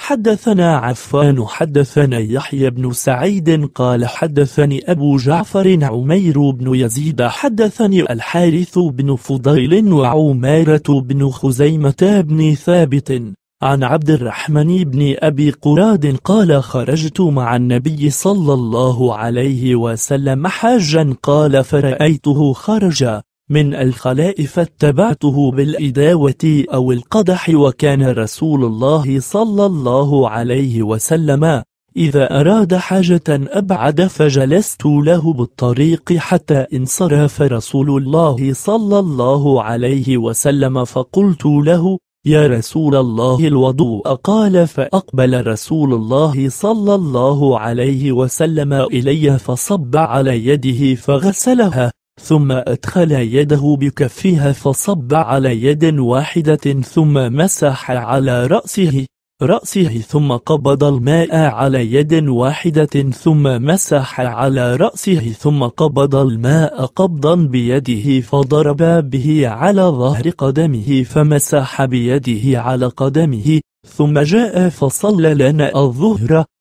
حدثنا عفان حدثنا يحيى بن سعيد قال حدثني أبو جعفر عمير بن يزيد حدثني الحارث بن فضيل وعمارة بن خزيمة بن ثابت عن عبد الرحمن بن أبي قراد قال خرجت مع النبي صلى الله عليه وسلم حاجا قال فرأيته خرج من الخلاء فاتبعته بالإداوة أو القدح وكان رسول الله صلى الله عليه وسلم إذا أراد حاجة أبعد فجلست له بالطريق حتى انصرف رسول الله صلى الله عليه وسلم فقلت له يا رسول الله الوضوء قال فأقبل رسول الله صلى الله عليه وسلم إلي فصب على يده فغسلها ثم أدخل يده بكفها فصب على يد واحدة ثم مسح على رأسه ثم قبض الماء على يد واحدة ثم مسح على رأسه ثم قبض الماء قبضا بيده فضرب به على ظهر قدمه فمسح بيده على قدمه ثم جاء فصلى لنا الظهر